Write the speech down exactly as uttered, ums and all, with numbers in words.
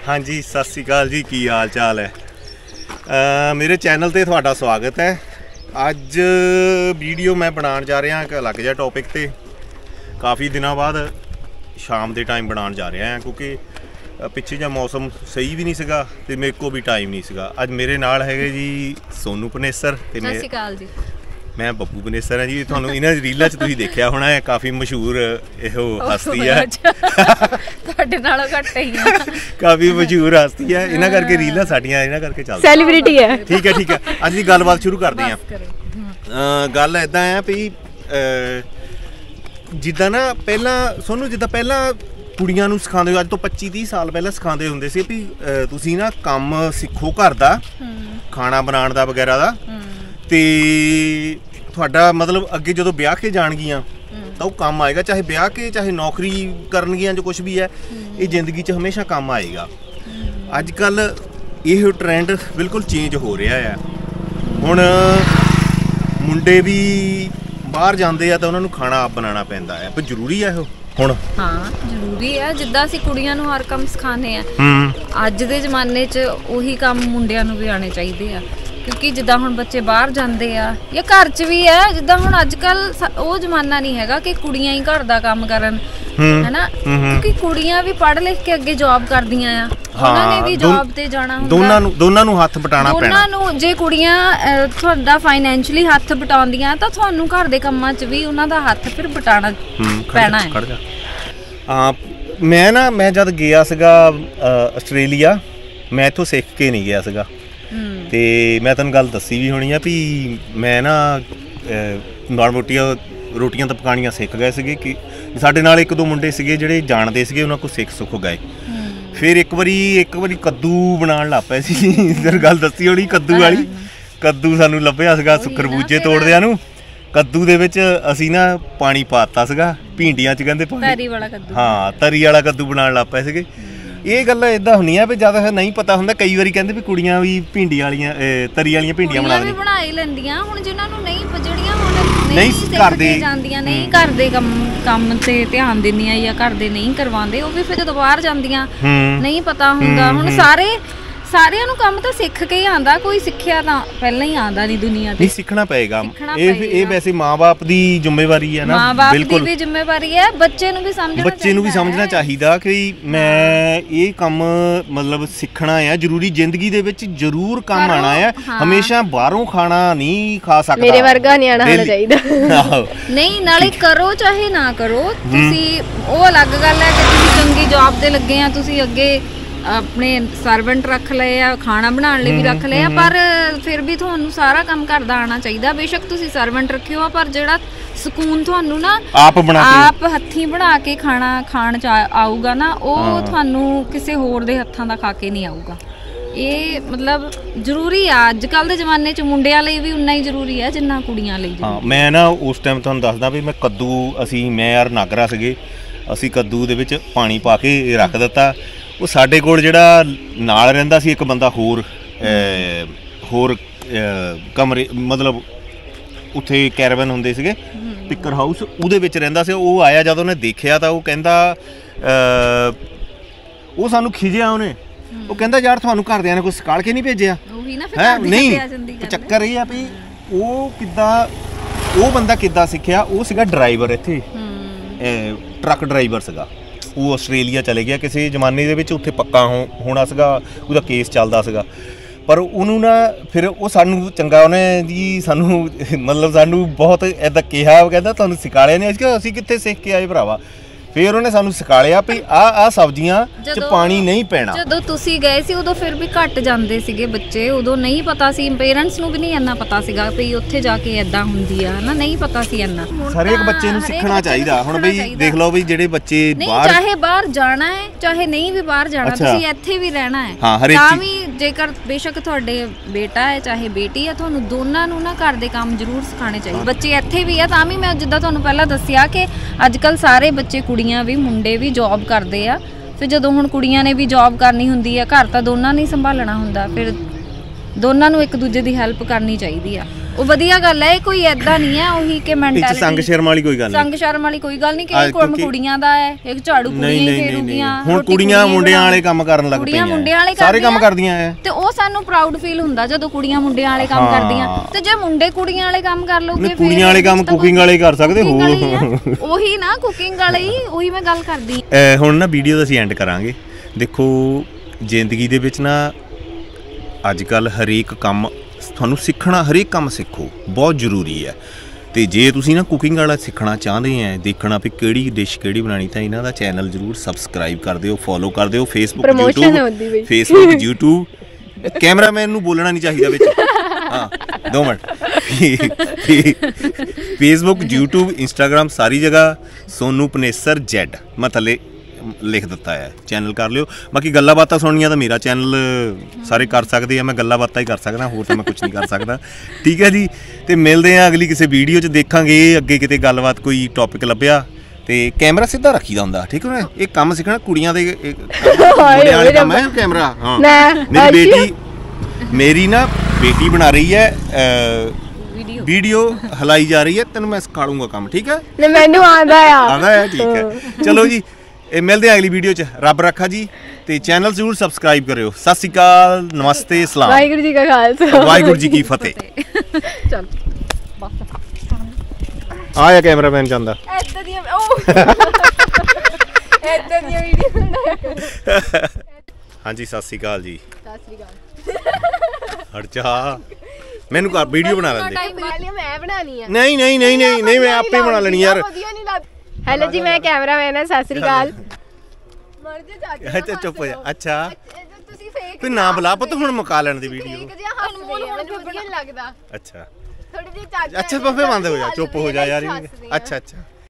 हाँ जी, सत श्री अकाल जी, की हाल चाल है। आ, मेरे चैनल ते तुहाडा स्वागत है। अज वीडियो मैं बनाने जा रहा एक अलग जिहा टॉपिक ते काफ़ी दिनों बाद शाम के टाइम बनाने जा रहा है, क्योंकि पिछे जा मौसम सही भी नहीं सीगा ते मेरे को भी टाइम नहीं सीगा। अज मेरे नाल है जी सोनू पनेसर ते सत श्री अकाल जी, मैं बब्बू पनेसर हाँ जी। तुहानू इन्हां रीलां च तुसीं देखिया होना है, काफ़ी मशहूर इहो हस्ती है, तुहाडे नालों घट ही है, काफ़ी मशहूर हस्ती है। इन्हां करके रीलां साडियां इन्हां करके चलदी, सैलीब्रिटी है। ठीक है ठीक है, अज दी गलबात शुरू करते हैं। गल इदां है भी जिद्दां ना पहलां सोनू जिद्दां पहलां कुड़ियां नूं सिखांदे, अज तो पच्ची तीह साल पहले सिखांदे हुंदे सी भी तुसीं ना काम सिक्खो घर दा, खाना बनाउण दा वगैरह दा, ते तुहाडा मतलब अगे जो ब्याह के जाणगियां तो वो काम आएगा, चाहे ब्याह के चाहे नौकरी करनगियां, जो कुछ भी है ये जिंदगी च हमेशा काम आएगा। अजकल ये ट्रेंड बिल्कुल चेंज हो रहा है। हुण मुंडे भी बाहर जाते हैं तो उन्होंने खाना आप बनाना पैंदा है, पर जरूरी है वो हुण? हाँ जरूरी है, जिद्दां असीं कुड़ियां नूं हर काम सिखाने आ, अज दे जमाने च उही काम मुंडियां नूं भी आने चाहिए आ, क्योंकि जिद्दां हुण बच्चे बाहर जाते आ या घर च भी है, जिद्दां हुण अजकल वो जमाना नहीं हैगा कि कुड़ियां ही घर दा काम करन, है ना, क्योंकि कुड़ियां भी पढ़ लिख के अगे जॉब करदियां आ, उन्हां ने भी जॉब ते जाना हुंदा, दोनां नूं दोनां नूं हत्थ बटाना पैना। दोनां नूं जे कुड़ियां तुहाडा फाइनैंशियली हत्थ बटाउंदियां तां तुहानूं घर दे कंमां च भी उन्हां दा हत्थ फिर बटाना पैना है। हाँ मैं ना मैं जद गया सीगा आस्ट्रेलिया, मैं इत्थों सीख के नहीं गया सीगा, ते मैं तुहानूं गल दस्सी भी होनी है भी मैं ना माड़ मोटियां रोटियां तो पकानियां सिख गए सीगे कि साडे नाल एक दो मुंडे सीगे जिहड़े जाणदे सीगे, उन्हां कोल सिख सुख गए। फिर एक बारी एक बारी कद्दू बनाउण लग पए सी, इधर गल दस्सी होनी कद्दू वाली, कद्दू सानूं लभ्या सीगा खरबूजे तोड़दियां नूं, कद्दू दे विच असीं ना पानी पाता सीगा, भींडियां च कहंदे पानी, तरी वाला कद्दू, हाँ तरी वाला कद्दू बनाउण लग पए सीगे। ये गल्लां इदां हुंदियां भी जद नहीं पता हुंदा, कई वारी कहंदे भी कुड़ियां भी भिंडी वालियां तरी वालियां भिंडियां बना भी बना ही लैंदियां। हुण जिन्हां नूं नहीं ਜਿਹੜੀਆਂ ਹੁਣ नहीं ਕਰਦੇ ਜਾਂਦੀਆਂ, ਨਹੀਂ ਘਰ ਦੇ ਕੰਮ ਕੰਮ ਤੇ ਧਿਆਨ ਦਿੰਦੀਆਂ ਜਾਂ ਘਰ ਦੇ ਨਹੀਂ ਕਰਵਾਉਂਦੇ, ਉਹ ਵੀ ਫਿਰ ਜਦੋਂ ਬਾਹਰ ਜਾਂਦੀਆਂ ਨਹੀਂ ਪਤਾ ਹੁੰਦਾ। ਹੁਣ ਸਾਰੇ ਸਾਰਿਆਂ ਨੂੰ ਕੰਮ ਤਾਂ ਸਿੱਖ ਕੇ ਹੀ ਆਂਦਾ, ਕੋਈ ਸਿੱਖਿਆ ਤਾਂ ਪਹਿਲਾਂ ਹੀ ਆਂਦਾ ਨਹੀਂ ਦੁਨੀਆ ਤੇ, ਨਹੀਂ ਸਿੱਖਣਾ ਪਏਗਾ। ਇਹ ਇਹ ਵੈਸੇ ਮਾਂ-ਬਾਪ ਦੀ ਜ਼ਿੰਮੇਵਾਰੀ ਹੈ ਨਾ, ਬਿਲਕੁਲ ਵੀ ਜ਼ਿੰਮੇਵਾਰੀ ਹੈ, ਬੱਚੇ ਨੂੰ ਵੀ ਸਮਝਣਾ ਬੱਚੇ ਨੂੰ ਵੀ ਸਮਝਣਾ ਚਾਹੀਦਾ ਕਿ ਮੈਂ ਇਹ ਕੰਮ ਮਤਲਬ ਸਿੱਖਣਾ ਹੈ, ਜ਼ਰੂਰੀ ਜ਼ਿੰਦਗੀ ਦੇ ਵਿੱਚ ਜ਼ਰੂਰ ਕੰਮ ਆਣਾ ਹੈ, ਹਮੇਸ਼ਾ ਬਾਹਰੋਂ ਖਾਣਾ ਨਹੀਂ ਖਾ ਸਕਦਾ, ਮੇਰੇ ਵਰਗਾ ਨਹੀਂ ਆਣਾ ਚਾਹੀਦਾ। ਨਹੀਂ ਨਾਲੇ ਕਰੋ ਚਾਹੇ ਨਾ ਕਰੋ ਤੁਸੀਂ, ਉਹ ਅਲੱਗ ਗੱਲ ਹੈ ਕਿ ਤੁਸੀਂ ਚੰਗੀ ਜੌਬ ਤੇ ਲੱਗੇ ਆ, ਤੁਸੀਂ ਅੱਗੇ अपने सर्वेंट रख ले या खाना बनाने लिए भी रख ले, पर फिर भी तुहानू सारा काम घर दा आना चाहिए। बेशक तुसी सर्वेंट रखियो, पर जेड़ा सुकून तुहानू ना आप बना के आप हत्थी बना के खाना खाण च आऊगा ना, वो तुहानू किसी होर दे हत्थां दा खा के नहीं आऊगा। ये मतलब जरूरी है, अजकल दे जमाने च मुंडियां लई भी उन्ना ही जरूरी है जिन्ना कुड़ियां लई। हाँ मैं ना उस टाइम तुहानू दसदा भी मैं कद्दू असी मैं यार नागरा सीगे, असी कद्दू दे विच पानी पा के रख दिता। वो साडे कोल जिहड़ा नाल रहिंदा सी एक बंदा होर होर कमरे मतलब उत्थे कैरावन हुंदे सीगे पिकर हाउस, उहदे विच रहिंदा सी। वो आया जद उहने देखिया तां वो कहंदा वो सानू खिजिया, उहने वो कहंदा यार तुहानू घरदियां ने कोई सकाल के नहीं भेजिया है? नहीं चक्कर ये है भी वो किद्दां वो बंदा किद्दां सिक्खिया, वो सीगा ड्राइवर इत्थे ट्रक ड्राइवर सीगा, वो आस्ट्रेलिया चले गया किसी जमाने दे विच, उत्थे पक्का हो होना सीगा, उहदा केस चलदा सीगा, पर उहनूं ना फिर वो सानू चंगा उहने जी सानू मतलब सानू बहुत इदां कहा, कहंदा तुहानू सिखालिया नहीं, असीं कित्थे सिख के आए भरावा। फिर उन्हें सानू सिखालिया भी आ आ सब्जियां च पानी नहीं पैना। जदों तुसी गए सी उदों फिर भी घट जांदे सीगे बच्चे, उदों नहीं पता सी, पेरेंट्स नूं भी नहीं इन्ना पता सीगा भी उत्थे जाके इदां हुंदी आ ना, नहीं पता सी इन्ना। हर एक बच्चे नूं सिखना चाहिदा। हुण बई देख लो भी जिहड़े बच्चे बाहर चाहे बाहर जाना है चाहे नहीं भी बाहर जाना, तुसी इत्थे भी रहना है, तां भी जेकर बेशक तुहाडे बेटा है चाहे बेटी है, तुहानू दोनां नूं ना घर दे काम जरूर सिखाने चाहिए। बच्चे इत्थे भी है तां भी मैं जिद्दां तुहानू पहला दस्सिया कि अजकल सारे बच्चे कुड़ियां भी मुंडे भी जॉब करते आ, फिर जदों हुण कुड़ियां ने भी जॉब करनी हुंदी है, घर तां दोनां ने संभालना हुंदा, फिर दोनां नूं एक दूजे दी हैल्प करनी चाहिदी आ। ਉਹ ਵਧੀਆ ਗੱਲ ਹੈ, ਕੋਈ ਐਦਾਂ ਨਹੀਂ ਹੈ ਉਹੀ ਕਿ ਮੈਂਟੈਲਿਟੀ ਸੰਗ ਸ਼ਰਮ ਵਾਲੀ ਕੋਈ ਗੱਲ ਨਹੀਂ, ਸੰਗ ਸ਼ਰਮ ਵਾਲੀ ਕੋਈ ਗੱਲ ਨਹੀਂ ਕਿ ਇਹ ਕੰਮ ਕੁੜੀਆਂ ਦਾ ਹੈ, ਇੱਕ ਝਾੜੂ ਕੁੜੀਆਂ ਹੀ ਫੇਰੂਗੀਆਂ। ਹੁਣ ਕੁੜੀਆਂ ਮੁੰਡਿਆਂ ਵਾਲੇ ਕੰਮ ਕਰਨ ਲੱਗ ਪਈਆਂ, ਮੁੰਡਿਆਂ ਵਾਲੇ ਸਾਰੇ ਕੰਮ ਕਰਦੀਆਂ ਐ ਤੇ ਉਹ ਸਾਨੂੰ ਪ੍ਰਾਊਡ ਫੀਲ ਹੁੰਦਾ ਜਦੋਂ ਕੁੜੀਆਂ ਮੁੰਡਿਆਂ ਵਾਲੇ ਕੰਮ ਕਰਦੀਆਂ। ਤੇ ਜੇ ਮੁੰਡੇ ਕੁੜੀਆਂ ਵਾਲੇ ਕੰਮ ਕਰ ਲਓਗੇ ਫਿਰ ਕੁੜੀਆਂ ਵਾਲੇ ਕੰਮ ਕੁਕਿੰਗ ਵਾਲੇ ਕਰ ਸਕਦੇ ਹੋ, ਉਹੀ ਨਾ ਕੁਕਿੰਗ ਵਾਲੇ ਹੀ, ਉਹੀ ਮੈਂ ਗੱਲ ਕਰਦੀ। ਹੁਣ ਨਾ ਵੀਡੀਓ ਦਾ ਅਸੀਂ ਐਂਡ ਕਰਾਂਗੇ। ਦੇਖੋ ਜ਼ਿੰਦਗੀ ਦੇ ਵਿੱਚ ਨਾ ਅੱਜ ਕੱਲ੍ਹ ਹਰੇਕ ਕੰਮ ਤੁਹਾਨੂੰ ਸਿੱਖਣਾ, ਹਰੇਕ ਕੰਮ ਸਿੱਖੋ, ਬਹੁਤ ਜ਼ਰੂਰੀ ਹੈ। ਤੇ ਜੇ ਤੁਸੀਂ ਨਾ ਕੁਕਿੰਗ ਵਾਲਾ ਸਿੱਖਣਾ ਚਾਹੁੰਦੇ ਆ, ਦੇਖਣਾ ਵੀ ਕਿਹੜੀ ਡਿਸ਼ ਕਿਹੜੀ ਬਣਾਉਣੀ, ਤਾਂ ਇਹਨਾਂ ਦਾ ਚੈਨਲ ਜ਼ਰੂਰ ਸਬਸਕ੍ਰਾਈਬ ਕਰ ਦਿਓ, ਫੋਲੋ ਕਰ ਦਿਓ। Facebook YouTube Facebook YouTube cameraman ਨੂੰ ਬੋਲਣਾ ਨਹੀਂ ਚਾਹੀਦਾ ਵਿੱਚ, ਹਾਂ ਦੋ ਮਿੰਟ। ਫੇਸਬੁੱਕ ਯੂਟਿਊਬ ਇੰਸਟਾਗ੍ਰਾਮ ਸਾਰੀ ਜਗ੍ਹਾ ਸੋਨੂ ਪਨੇਸਰ ਜੈਡ ਮੈਂ ਥੱਲੇ ਲਿਖ ਦਿੱਤਾ ਹੈ, ਚੈਨਲ ਕਰ ਲਿਓ। ਬਾਕੀ ਗੱਲਾਂ ਬਾਤਾਂ ਸੁਣਨੀਆਂ ਤਾਂ ਮੇਰਾ ਚੈਨਲ ਸਾਰੇ ਕਰ ਸਕਦੇ ਆ, ਮੈਂ ਗੱਲਾਂ ਬਾਤਾਂ ਹੀ ਕਰ ਸਕਦਾ, ਹੋਰ ਤਾਂ ਮੈਂ ਕੁਛ ਨਹੀਂ ਕਰ ਸਕਦਾ। ਠੀਕ ਹੈ ਜੀ, ਤੇ ਮਿਲਦੇ ਹਾਂ ਅਗਲੀ ਕਿਸੇ ਵੀਡੀਓ 'ਚ, ਦੇਖਾਂਗੇ ਅੱਗੇ ਕਿਤੇ ਗੱਲਬਾਤ ਕੋਈ ਟੌਪਿਕ ਲੱਭਿਆ। ਤੇ ਕੈਮਰਾ ਸਿੱਧਾ ਰੱਖੀਦਾ ਹੁੰਦਾ, ਠੀਕ ਹੈ ਨਾ, ਇਹ ਕੰਮ ਸਿੱਖਣਾ ਕੁੜੀਆਂ ਦੇ ਮੁੰਡਿਆਂ ਵਾਲੇ ਕੰਮ ਹੈ ਕੈਮਰਾ। ਹਾਂ ਮੇਰੀ ਬੇਟੀ ਮੇਰੀ ਨਾ ਬੇਟੀ ਬਣਾ ਰਹੀ ਹੈ ਵੀਡੀਓ, ਹਲਾਈ ਜਾ ਰਹੀ ਹੈ, ਤੈਨੂੰ ਮੈਂ ਸਿਖਾੜੂੰਗਾ ਕੰਮ, ਠੀਕ ਹੈ, ਮੈਨੂੰ ਆਉਂਦਾ ਆ ਆਉਂਦਾ ਹੈ, ਠੀਕ ਹੈ। ਚਲੋ ਜੀ, ਇਹ ਮਿਲਦੇ ਆ ਅਗਲੀ ਵੀਡੀਓ 'ਚ, ਰੱਬ ਰੱਖਾ ਜੀ, ਤੇ ਚੈਨਲ ਜ਼ਰੂਰ ਸਬਸਕ੍ਰਾਈਬ ਕਰਿਓ। ਸਤਿ ਸ਼੍ਰੀ ਅਕਾਲ, ਨਮਸਤੇ, ਸਲਾਮ, ਵਾਹਿਗੁਰੂ ਜੀ ਕਾ ਖਾਲਸਾ, ਵਾਹਿਗੁਰੂ ਜੀ ਕੀ ਫਤਿਹ। ਚੱਲ ਆਇਆ ਕੈਮਰਾਮੈਨ ਜਾਂਦਾ ਐਦਾਂ ਦੀਆਂ ਉਹ ਐਦਾਂ ਦੀਆਂ ਵੀਡੀਓ ਬਣਾਇਆ ਕਰੋ। ਹਾਂਜੀ ਸਤਿ ਸ਼੍ਰੀ ਅਕਾਲ ਜੀ। ਸਤਿ ਸ੍ਰੀ ਅਕਾਲ। ਹਟ ਜਾ, ਮੈਨੂੰ ਕਰ ਵੀਡੀਓ ਬਣਾ ਲੈਂਦੇ। ਮੈਂ ਬਣਾਣੀ ਆ। ਨਹੀਂ ਨਹੀਂ ਨਹੀਂ ਨਹੀਂ ਨਹੀਂ ਮੈਂ ਆਪੇ ਬਣਾ ਲੈਣੀ ਯਾਰ। ਹੈਲੋ ਜੀ, ਮੈਂ ਕੈਮਰਾਮੈਨ ਹਾਂ। ਸਤਿ ਸ੍ਰੀ ਅਕਾਲ। ਮਰ ਜਾ ਚਾਚਾ। ਅੱਛਾ ਚੁੱਪ ਹੋ ਜਾ। ਅੱਛਾ ਤੁਸੀਂ ਫੇਕ ਤੂੰ ਨਾ ਬੁਲਾ ਪੁੱਤ, ਹੁਣ ਮੁਕਾ ਲੈਣ ਦੀ ਵੀਡੀਓ। ਫੇਕ ਜਿਹਾ ਅਨਮੋਲ ਹੁਣ ਵਧੀਆ ਨਹੀਂ ਲੱਗਦਾ। ਅੱਛਾ ਥੋੜੀ ਜਿਹੀ ਚਾਚਾ। ਅੱਛਾ ਬੱਫੇ ਬੰਦ ਹੋ ਜਾ, ਚੁੱਪ ਹੋ ਜਾ ਯਾਰ। ਅੱਛਾ ਅੱਛਾ